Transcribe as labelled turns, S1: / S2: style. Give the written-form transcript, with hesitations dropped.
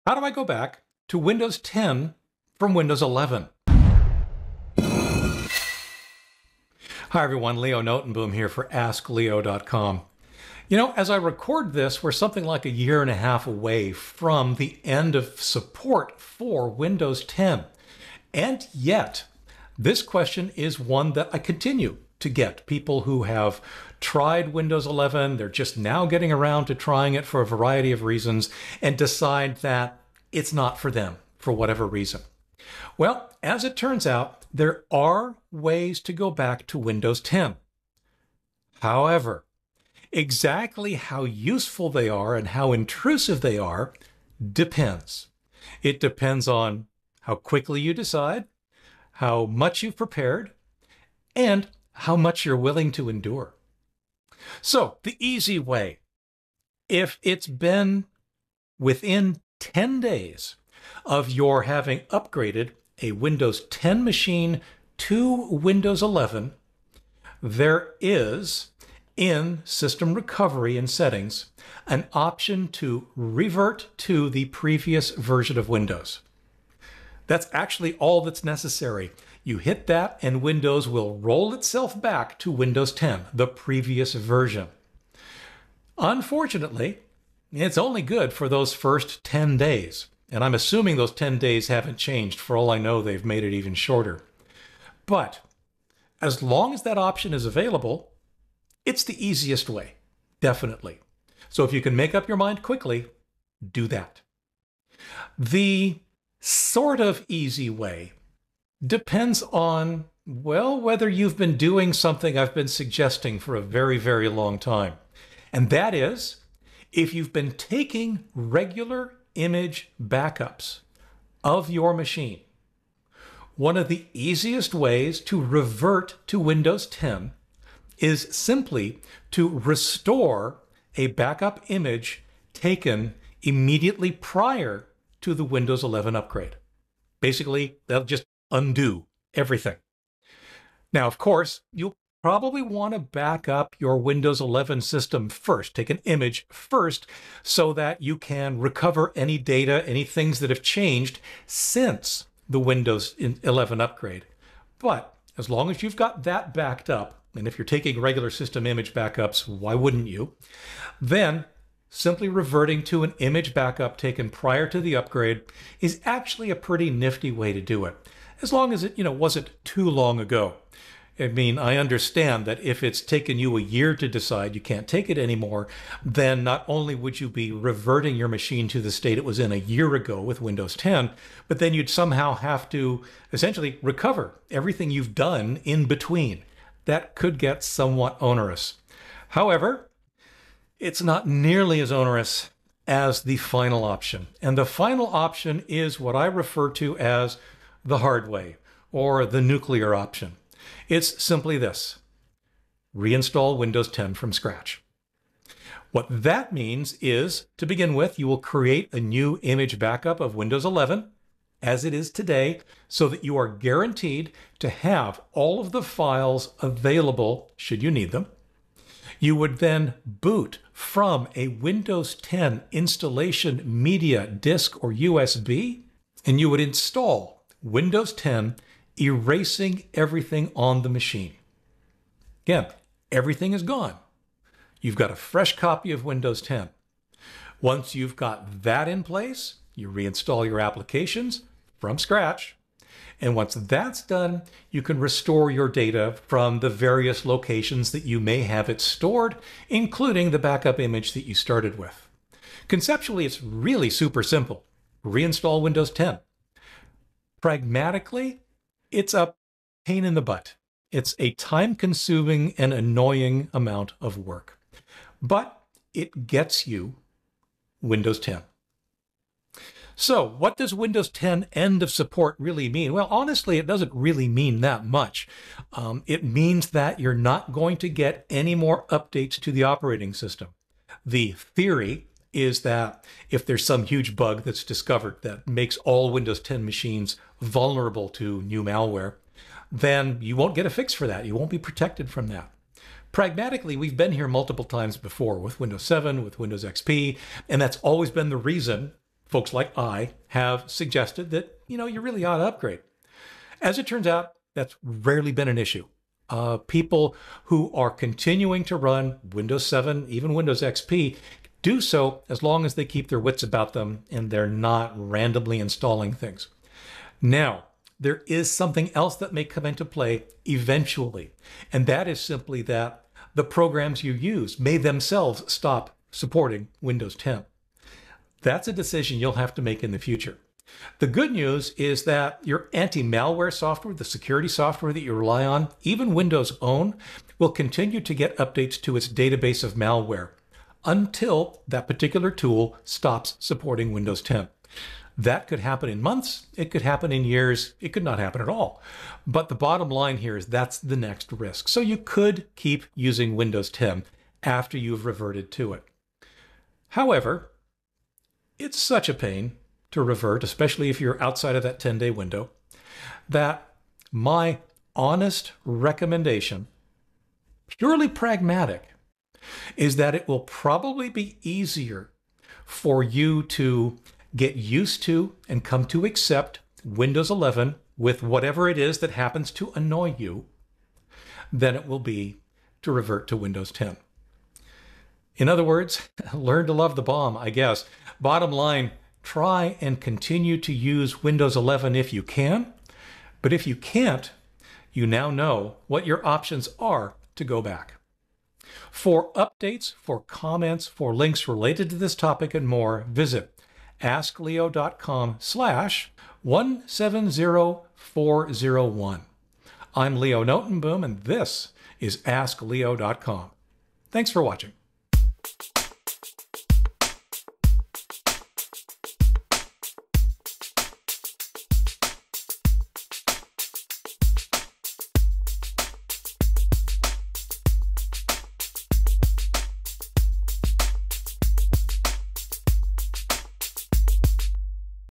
S1: How do I go back to Windows 10 from Windows 11? Hi everyone, Leo Notenboom here for askleo.com. You know, as I record this, we're something like a year and a half away from the end of support for Windows 10. And yet, this question is one that I continue to get. People who have tried Windows 11, they're just now getting around to trying it for a variety of reasons and decide that it's not for them for whatever reason. Well, as it turns out, there are ways to go back to Windows 10. However, exactly how useful they are and how intrusive they are depends. It depends on how quickly you decide, how much you've prepared, and how much you're willing to endure. So, the easy way, if it's been within 10 days of your having upgraded a Windows 10 machine to Windows 11, there is, in System Recovery and Settings, an option to revert to the previous version of Windows. That's actually all that's necessary. You hit that and Windows will roll itself back to Windows 10, the previous version. Unfortunately, it's only good for those first 10 days. And I'm assuming those 10 days haven't changed. For all I know, they've made it even shorter. But as long as that option is available, it's the easiest way, definitely. So if you can make up your mind quickly, do that. The sort of easy way depends on, well, whether you've been doing something I've been suggesting for a very, very long time. And that is, if you've been taking regular image backups of your machine. One of the easiest ways to revert to Windows 10 is simply to restore a backup image taken immediately prior to the Windows 11 upgrade. Basically, that'll just undo everything. Now, of course, you'll probably want to back up your Windows 11 system first, take an image first, so that you can recover any data, any things that have changed since the Windows 11 upgrade. But as long as you've got that backed up, and if you're taking regular system image backups, why wouldn't you? Then simply reverting to an image backup taken prior to the upgrade is actually a pretty nifty way to do it, as long as it, wasn't too long ago. I mean, I understand that if it's taken you a year to decide you can't take it anymore, then not only would you be reverting your machine to the state it was in a year ago with Windows 10, but then you'd somehow have to essentially recover everything you've done in between. That could get somewhat onerous. However, it's not nearly as onerous as the final option. And the final option is what I refer to as the hard way, or the nuclear option. It's simply this: reinstall Windows 10 from scratch. What that means is, to begin with, you will create a new image backup of Windows 11 as it is today, so that you are guaranteed to have all of the files available should you need them. You would then boot from a Windows 10 installation media disk or USB, and you would install Windows 10, erasing everything on the machine. Again, everything is gone. You've got a fresh copy of Windows 10. Once you've got that in place, you reinstall your applications from scratch. And once that's done, you can restore your data from the various locations that you may have it stored, including the backup image that you started with. Conceptually, it's really super simple. Reinstall Windows 10. Pragmatically, it's a pain in the butt. It's a time-consuming and annoying amount of work. But it gets you Windows 10. So what does Windows 10 end of support really mean? Well, honestly, it doesn't really mean that much. It means that you're not going to get any more updates to the operating system. The theory is that if there's some huge bug that's discovered that makes all Windows 10 machines vulnerable to new malware, then you won't get a fix for that. You won't be protected from that. Pragmatically, we've been here multiple times before with Windows 7, with Windows XP, and that's always been the reason folks like I have suggested that, you really ought to upgrade. As it turns out, that's rarely been an issue. People who are continuing to run Windows 7, even Windows XP, do so as long as they keep their wits about them and they're not randomly installing things. Now, there is something else that may come into play eventually, and that is simply that the programs you use may themselves stop supporting Windows 10. That's a decision you'll have to make in the future. The good news is that your anti-malware software, the security software that you rely on, even Windows' own, will continue to get updates to its database of malware until that particular tool stops supporting Windows 10. That could happen in months, it could happen in years, it could not happen at all. But the bottom line here is that's the next risk. So you could keep using Windows 10 after you've reverted to it. However, it's such a pain to revert, especially if you're outside of that 10-day window, that my honest recommendation, purely pragmatic, is that it will probably be easier for you to get used to and come to accept Windows 11 with whatever it is that happens to annoy you than it will be to revert to Windows 10. In other words, learn to love the bomb, I guess. Bottom line, try and continue to use Windows 11 if you can, but if you can't, you now know what your options are to go back. For updates, for comments, for links related to this topic and more, visit askleo.com/170401. I'm Leo Notenboom, and this is askleo.com. Thanks for watching.